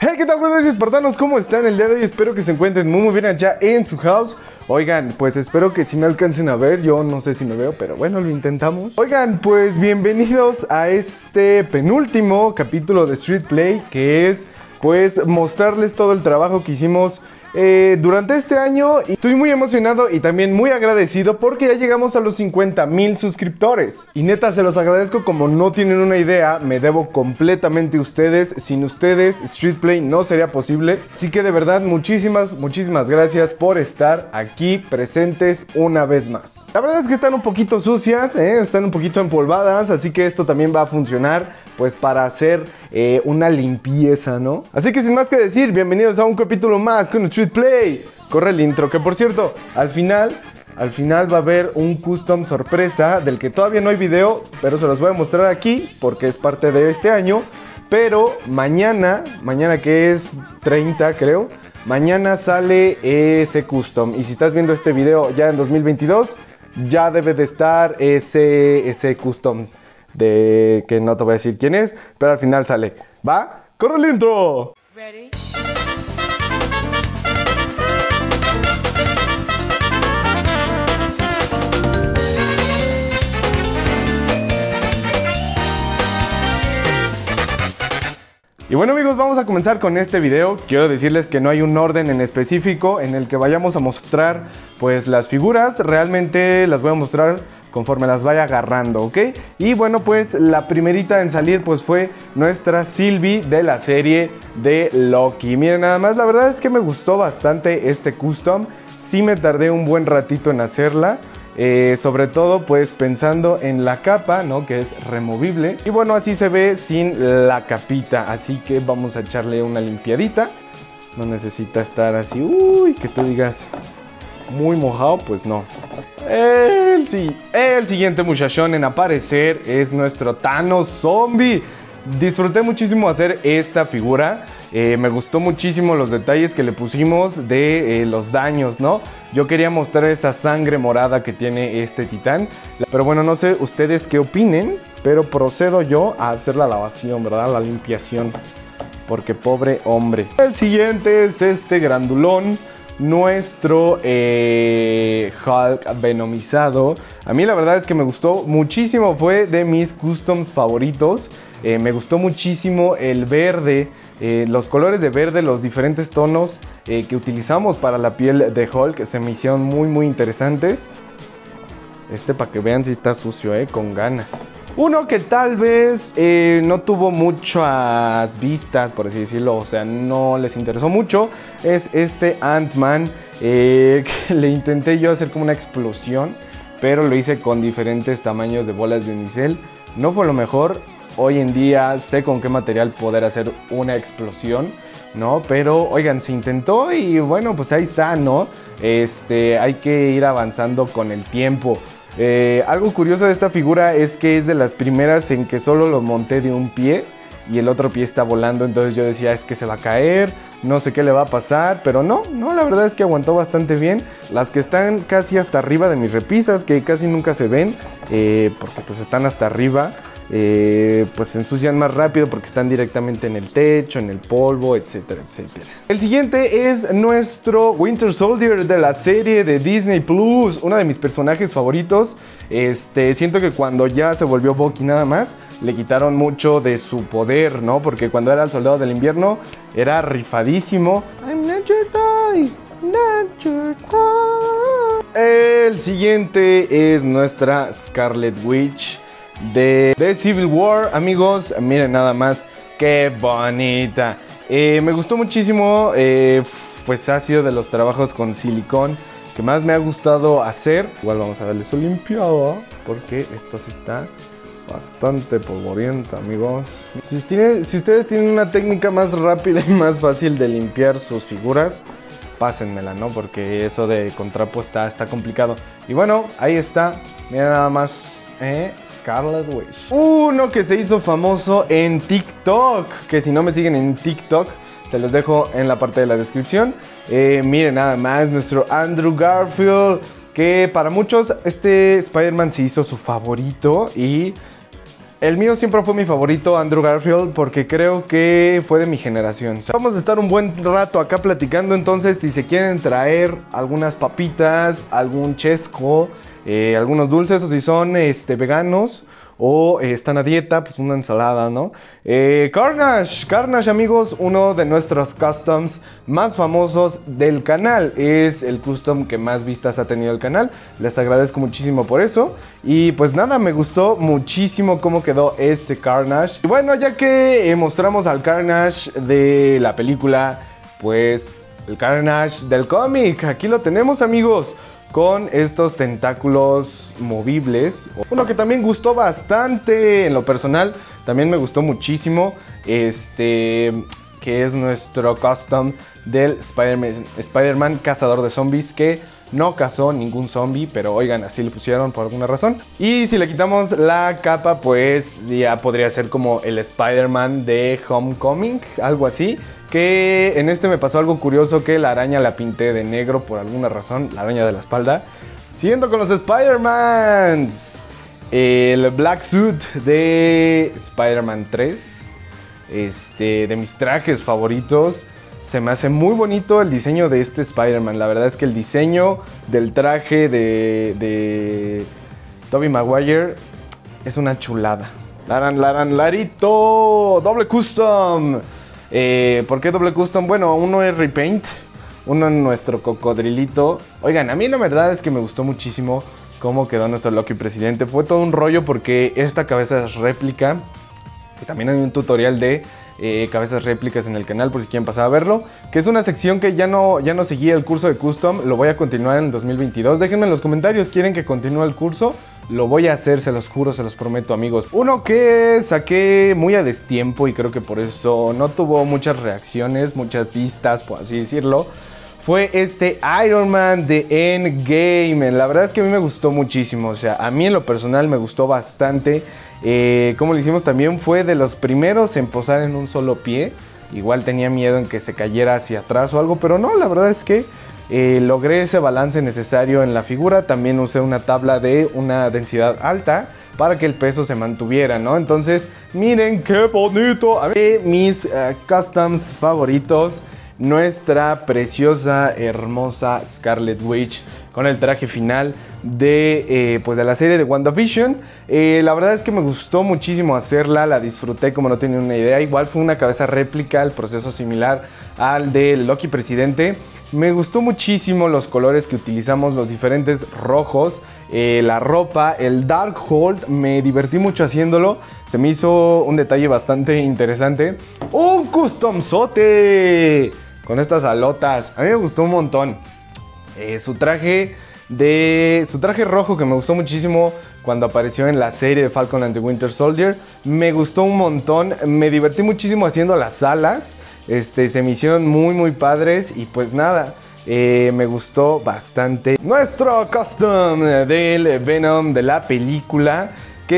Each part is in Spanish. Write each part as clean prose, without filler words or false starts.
Hey, ¿qué tal, brothers y espartanos? ¿Cómo están el día de hoy? Espero que se encuentren muy bien allá en su house. Oigan, pues espero que sí me alcancen a ver. Yo no sé si me veo, pero bueno, lo intentamos. Oigan, pues bienvenidos a este penúltimo capítulo de Street Play, que es pues mostrarles todo el trabajo que hicimos durante este año. Estoy muy emocionado y también muy agradecido porque ya llegamos a los 50,000 suscriptores. Y neta, se los agradezco como no tienen una idea. Me debo completamente a ustedes. Sin ustedes, Street Play no sería posible. Así que de verdad, muchísimas gracias por estar aquí presentes una vez más. La verdad es que están un poquito sucias, están un poquito empolvadas. Así que esto también va a funcionar pues para hacer una limpieza, ¿no? Así que sin más que decir, bienvenidos a un capítulo más con Street Play. Corre el intro, que por cierto, al final va a haber un custom sorpresa del que todavía no hay video, pero se los voy a mostrar aquí porque es parte de este año. Pero mañana que es 30 creo, mañana sale ese custom. Y si estás viendo este video ya en 2022, ya debe de estar ese custom. De que no te voy a decir quién es, pero al final sale. ¿Va? ¡Corre el intro! Ready. Y bueno, amigos, vamos a comenzar con este video. Quiero decirles que no hay un orden en específico en el que vayamos a mostrar pues las figuras. Realmente las voy a mostrar conforme las vaya agarrando, ¿ok? Y bueno, pues la primerita en salir pues fue nuestra Sylvie de la serie de Loki. Miren, nada más, la verdad es que me gustó bastante este custom. Sí me tardé un buen ratito en hacerla. Sobre todo pues pensando en la capa, ¿no? Que es removible. Y bueno, así se ve sin la capita. Así que vamos a echarle una limpiadita. No necesita estar así, uy, que tú digas muy mojado, pues no. El siguiente muchachón en aparecer es nuestro Thanos Zombie. Disfruté muchísimo hacer esta figura. Me gustó muchísimo los detalles que le pusimos de los daños, ¿no? Yo quería mostrar esa sangre morada que tiene este titán. Pero bueno, no sé ustedes qué opinen, pero procedo yo a hacer la lavación, ¿verdad? La limpiación. Porque pobre hombre. El siguiente es este grandulón, nuestro Hulk venomizado. A mí la verdad es que me gustó muchísimo. Fue de mis customs favoritos. Me gustó muchísimo el verde. Los colores de verde, los diferentes tonos que utilizamos para la piel de Hulk se me hicieron muy interesantes. Para que vean si está sucio, con ganas. Uno que tal vez no tuvo muchas vistas, por así decirlo, o sea, no les interesó mucho, es este Ant-Man, que le intenté yo hacer como una explosión, pero lo hice con diferentes tamaños de bolas de unicel. No fue lo mejor. Hoy en día sé con qué material poder hacer una explosión, ¿no? Pero, oigan, se intentó y bueno, pues ahí está, ¿no? Hay que ir avanzando con el tiempo. Algo curioso de esta figura es que es de las primeras en que solo lo monté de un pie y el otro pie está volando. Entonces yo decía, es que se va a caer, no sé qué le va a pasar, pero no, la verdad es que aguantó bastante bien. Las que están casi hasta arriba de mis repisas, que casi nunca se ven, porque pues están hasta arriba, pues se ensucian más rápido porque están directamente en el techo, en el polvo, etcétera. El siguiente es nuestro Winter Soldier de la serie de Disney Plus, uno de mis personajes favoritos. Siento que cuando ya se volvió Bucky nada más, le quitaron mucho de su poder, ¿no? Porque cuando era el soldado del invierno era rifadísimo. I'm not your toy, not your toy. El siguiente es nuestra Scarlet Witch de Civil War, amigos. Miren nada más qué bonita. Me gustó muchísimo. Pues ha sido de los trabajos con silicón que más me ha gustado hacer. Igual vamos a darle su limpiado porque esto sí está bastante polvoriento, amigos. Si ustedes tienen una técnica más rápida y más fácil de limpiar sus figuras, pásenmela, ¿no? Porque eso de con trapo está complicado. Y bueno, ahí está. Miren nada más, Scarlet Witch. Uno que se hizo famoso en TikTok, que si no me siguen en TikTok, se los dejo en la parte de la descripción. Miren nada más, nuestro Andrew Garfield, que para muchos este Spider-Man se hizo su favorito y El mío siempre fue mi favorito, Andrew Garfield, porque creo que fue de mi generación. Vamos a estar un buen rato acá platicando, entonces si se quieren traer algunas papitas, algún chesco, algunos dulces, o si son veganos o están a dieta, pues una ensalada, ¿no? Carnage, amigos, uno de nuestros customs más famosos del canal. Es el custom que más vistas ha tenido el canal. Les agradezco muchísimo por eso. Y pues nada, me gustó muchísimo cómo quedó este Carnage. Y bueno, ya que mostramos al Carnage de la película, pues el Carnage del cómic, aquí lo tenemos, amigos, con estos tentáculos movibles. Uno que también gustó bastante en lo personal, también me gustó muchísimo, que es nuestro custom del Spider-Man cazador de zombies, que no cazó ningún zombie, pero oigan, así le pusieron por alguna razón. Y si le quitamos la capa, pues ya podría ser como el Spider-Man de Homecoming, algo así. Que en este me pasó algo curioso, que la araña la pinté de negro por alguna razón, la araña de la espalda. Siguiendo con los Spider-Mans, el Black Suit de Spider-Man 3, de mis trajes favoritos. Se me hace muy bonito el diseño de este Spider-Man. La verdad es que el diseño del traje de Tobey Maguire es una chulada. Larito, doble custom. ¿Por qué doble custom? Bueno, uno es repaint, uno es nuestro cocodrilito. Oigan, a mí la verdad es que me gustó muchísimo cómo quedó nuestro Loki presidente. Fue todo un rollo porque esta cabeza es réplica. Y también hay un tutorial de cabezas réplicas en el canal por si quieren pasar a verlo, que es una sección que ya no seguía el curso de custom. Lo voy a continuar en 2022. Déjenme en los comentarios, ¿quieren que continúe el curso? Lo voy a hacer, se los juro, se los prometo, amigos. Uno que saqué muy a destiempo y creo que por eso no tuvo muchas reacciones, muchas vistas, por así decirlo, fue este Iron Man de Endgame. La verdad es que a mí me gustó muchísimo, o sea, a mí en lo personal me gustó bastante. Como lo hicimos también, fue de los primeros en posar en un solo pie. Igual tenía miedo en que se cayera hacia atrás o algo, pero no, la verdad es que logré ese balance necesario en la figura. También usé una tabla de una densidad alta para que el peso se mantuviera, ¿no? Entonces, miren qué bonito. A ver, mis customs favoritos, nuestra preciosa, hermosa Scarlet Witch con el traje final de la serie de WandaVision. La verdad es que me gustó muchísimo hacerla, la disfruté como no tenía una idea. Igual fue una cabeza réplica, el proceso similar al de Loki presidente. Me gustó muchísimo los colores que utilizamos, los diferentes rojos, la ropa, el Darkhold. Me divertí mucho haciéndolo. Se me hizo un detalle bastante interesante. ¡Un customzote! Con estas alotas. A mí me gustó un montón. Su traje rojo, que me gustó muchísimo cuando apareció en la serie de Falcon and the Winter Soldier. Me gustó un montón. Me divertí muchísimo haciendo las alas. Se me hicieron muy padres. Y pues nada, me gustó bastante nuestro custom del Venom de la película,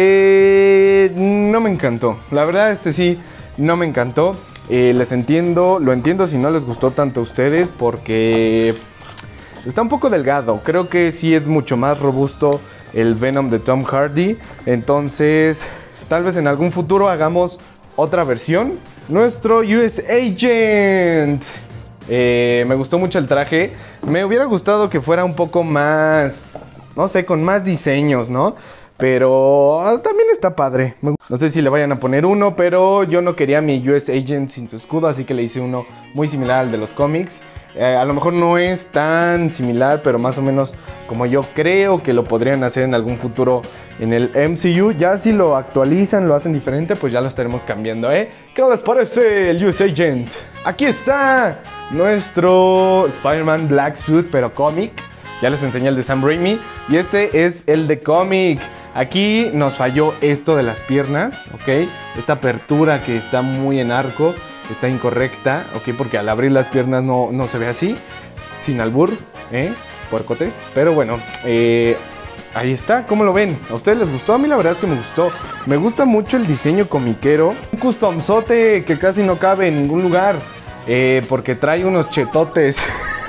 que no me encantó. La verdad, sí, no me encantó. Les entiendo, lo entiendo si no les gustó tanto a ustedes, porque está un poco delgado. Creo que sí es mucho más robusto el Venom de Tom Hardy. Entonces, tal vez en algún futuro hagamos otra versión. Nuestro US Agent. Me gustó mucho el traje. Me hubiera gustado que fuera un poco más, no sé, con más diseños, ¿no? Pero también está padre. No sé si le vayan a poner uno, pero yo no quería mi US Agent sin su escudo, así que le hice uno muy similar al de los cómics. A lo mejor no es tan similar, pero más o menos como yo creo que lo podrían hacer en algún futuro en el MCU. Ya si lo actualizan, lo hacen diferente, pues ya lo estaremos cambiando, ¿eh? ¿Qué les parece el US Agent? Aquí está nuestro Spider-Man Black Suit, pero cómic. Ya les enseñé el de Sam Raimi y este es el de cómic. Aquí nos falló esto de las piernas, ¿ok? Esta apertura que está muy en arco está incorrecta, ¿ok? Porque al abrir las piernas no se ve así, sin albur, puercotes. Pero bueno, ahí está, ¿cómo lo ven? ¿A ustedes les gustó? A mí la verdad es que me gustó. Me gusta mucho el diseño comiquero. Un customzote que casi no cabe en ningún lugar, porque trae unos chetotes.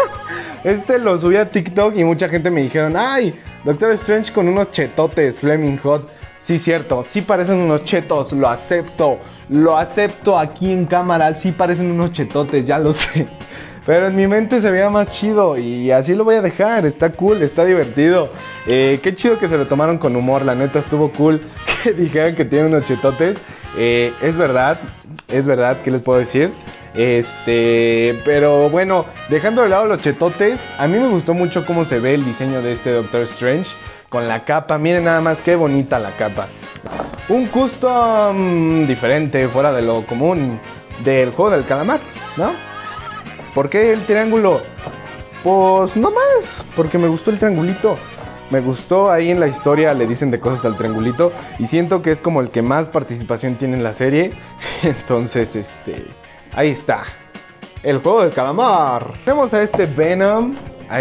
Lo subí a TikTok y mucha gente me dijeron: ¡ay! Doctor Strange con unos chetotes Flaming Hot. Sí, cierto, sí parecen unos chetos, lo acepto aquí en cámara, sí parecen unos chetotes, ya lo sé. Pero en mi mente se veía más chido y así lo voy a dejar, está cool, está divertido. Qué chido que se lo tomaron con humor, la neta estuvo cool que dijeran que tienen unos chetotes. Es verdad, ¿qué les puedo decir? Pero bueno, dejando de lado los chetotes, a mí me gustó mucho cómo se ve el diseño de este Doctor Strange con la capa. Miren nada más qué bonita la capa. Un custom diferente, fuera de lo común del juego del calamar, ¿no? ¿Por qué el triángulo? Pues no más, porque me gustó el triangulito. Me gustó, ahí en la historia le dicen de cosas al triangulito y siento que es como el que más participación tiene en la serie. Entonces, ahí está. El juego del calamar. Tenemos a este Venom,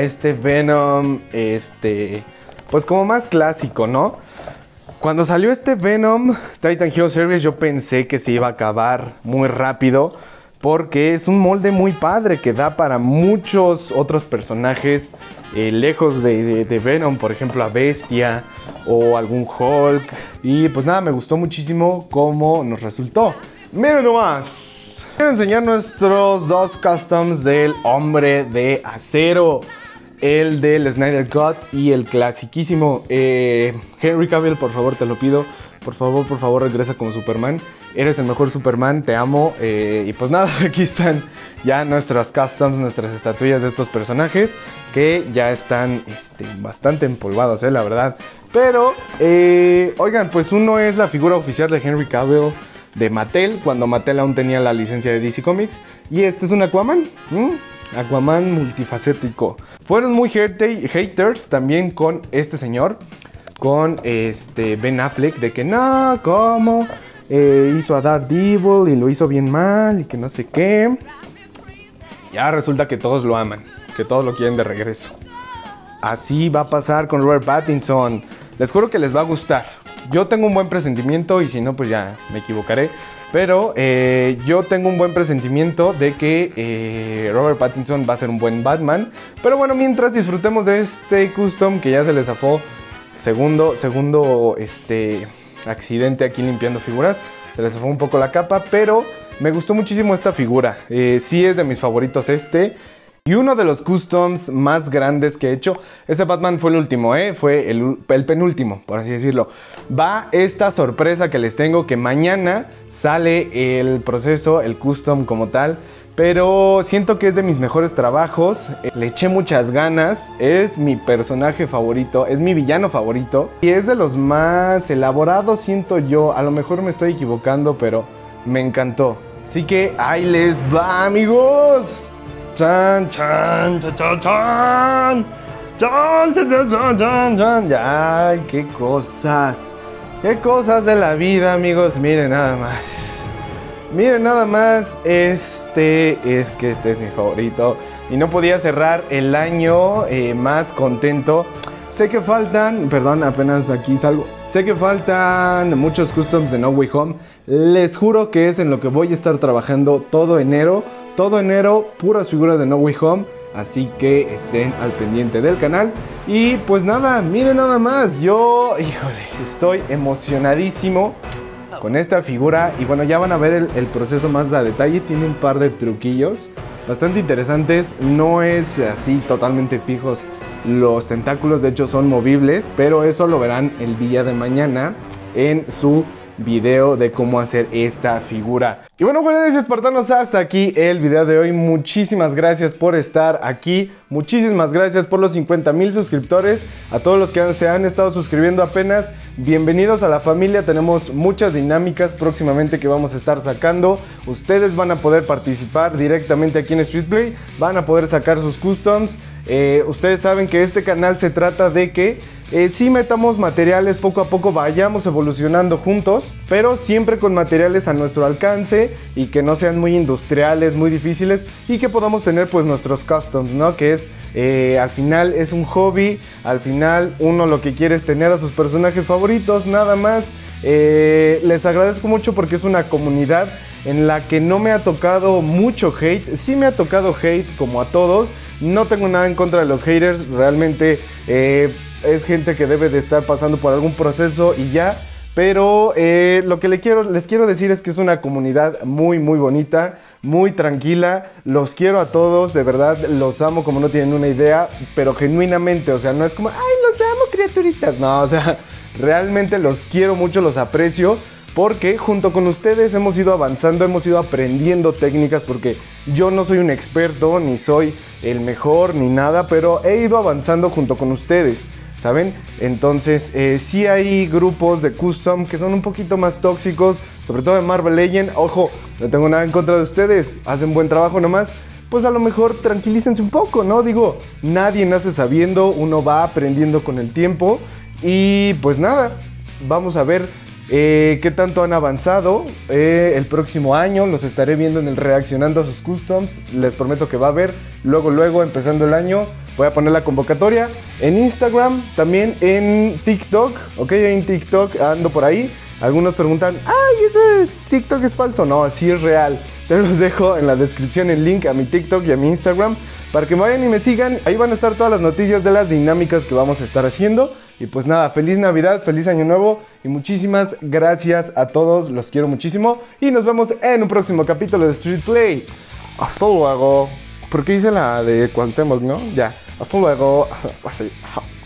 pues como más clásico, ¿no? Cuando salió este Venom Titan Hero Series yo pensé que se iba a acabar muy rápido porque es un molde muy padre que da para muchos otros personajes lejos de Venom, por ejemplo a Bestia o algún Hulk. Y pues nada, me gustó muchísimo cómo nos resultó. Miren nomás. Quiero enseñar nuestros dos customs del Hombre de Acero. El del Snyder Cut y el clasiquísimo Henry Cavill, por favor te lo pido. Por favor regresa como Superman. Eres el mejor Superman, te amo. Y pues nada, aquí están ya nuestras customs, nuestras estatuillas de estos personajes que ya están bastante empolvados, la verdad. Pero, oigan, pues uno es la figura oficial de Henry Cavill de Mattel, cuando Mattel aún tenía la licencia de DC Comics. Y este es un Aquaman, Aquaman multifacético. Fueron muy haters también con este señor, con Ben Affleck, de que no, ¿cómo? Hizo a Daredevil y lo hizo bien mal y que no sé qué. Ya resulta que todos lo aman, que todos lo quieren de regreso. Así va a pasar con Robert Pattinson. Les juro que les va a gustar. Yo tengo un buen presentimiento y si no, pues ya me equivocaré. Pero yo tengo un buen presentimiento de que Robert Pattinson va a ser un buen Batman. Pero bueno, mientras disfrutemos de este custom que ya se le zafó. Segundo accidente aquí limpiando figuras. Se le zafó un poco la capa, pero me gustó muchísimo esta figura. Sí es de mis favoritos Y uno de los customs más grandes que he hecho. Ese Batman fue el último, fue el penúltimo, por así decirlo. Va esta sorpresa que les tengo, que mañana sale el proceso, el custom como tal. Pero siento que es de mis mejores trabajos. Le eché muchas ganas. Es mi personaje favorito, es mi villano favorito. Y es de los más elaborados, siento yo. A lo mejor me estoy equivocando, pero me encantó. Así que ahí les va, amigos. Chan, chan, chan, chan, chan. Chan, chan, chan, chan, chan. Ay, qué cosas. Qué cosas de la vida, amigos. Miren nada más. Miren nada más. Este es mi favorito. Y no podía cerrar el año más contento. Sé que faltan, perdón, apenas aquí salgo. Sé que faltan muchos customs de No Way Home. Les juro que es en lo que voy a estar trabajando todo enero. Todo enero, puras figuras de No Way Home. Así que estén al pendiente del canal. Y pues nada, miren nada más. Yo, híjole, estoy emocionadísimo con esta figura. Y bueno, ya van a ver el proceso más a detalle. Tiene un par de truquillos bastante interesantes. No es así totalmente fijos los tentáculos. De hecho son movibles. Pero eso lo verán el día de mañana en su video de cómo hacer esta figura. Y bueno, pues espartanos, hasta aquí el video de hoy. Muchísimas gracias por estar aquí. Muchísimas gracias por los 50,000 suscriptores. A todos los que se han estado suscribiendo apenas, bienvenidos a la familia. Tenemos muchas dinámicas próximamente que vamos a estar sacando. Ustedes van a poder participar directamente aquí en Street Play. Van a poder sacar sus customs. Ustedes saben que este canal se trata de que sí metamos materiales poco a poco, vayamos evolucionando juntos, pero siempre con materiales a nuestro alcance y que no sean muy industriales, muy difíciles, y que podamos tener pues nuestros customs, ¿no? Que es, al final es un hobby, al final uno lo que quiere es tener a sus personajes favoritos, nada más. Les agradezco mucho porque es una comunidad en la que no me ha tocado mucho hate. Sí me ha tocado hate como a todos. No tengo nada en contra de los haters, realmente es gente que debe de estar pasando por algún proceso y ya. Pero lo que les quiero decir es que es una comunidad muy bonita, muy tranquila. Los quiero a todos, de verdad, los amo como no tienen una idea, pero genuinamente, o sea, no es como, ay, los amo, criaturitas. No, o sea, realmente los quiero mucho, los aprecio, porque junto con ustedes hemos ido avanzando, hemos ido aprendiendo técnicas, porque yo no soy un experto, ni soy el mejor, ni nada, pero he ido avanzando junto con ustedes, ¿saben? Entonces, sí hay grupos de custom que son un poquito más tóxicos, sobre todo de Marvel Legends. Ojo, no tengo nada en contra de ustedes, hacen buen trabajo nomás. Pues a lo mejor tranquilícense un poco, ¿no? Digo, nadie nace sabiendo, uno va aprendiendo con el tiempo. Y pues nada, vamos a ver qué tanto han avanzado. El próximo año los estaré viendo en el reaccionando a sus customs. Les prometo que va a haber luego empezando el año. Voy a poner la convocatoria en Instagram, también en TikTok, ok, en TikTok ando por ahí. Algunos preguntan, ay, ese TikTok es falso. No, sí es real. Se los dejo en la descripción el link a mi TikTok y a mi Instagram para que me vayan y me sigan. Ahí van a estar todas las noticias de las dinámicas que vamos a estar haciendo. Y pues nada, feliz Navidad, feliz Año Nuevo y muchísimas gracias a todos. Los quiero muchísimo y nos vemos en un próximo capítulo de Street Play. Hasta luego. Porque hice la de Cuauhtémoc, ¿no? Ya. Hasta luego. Así.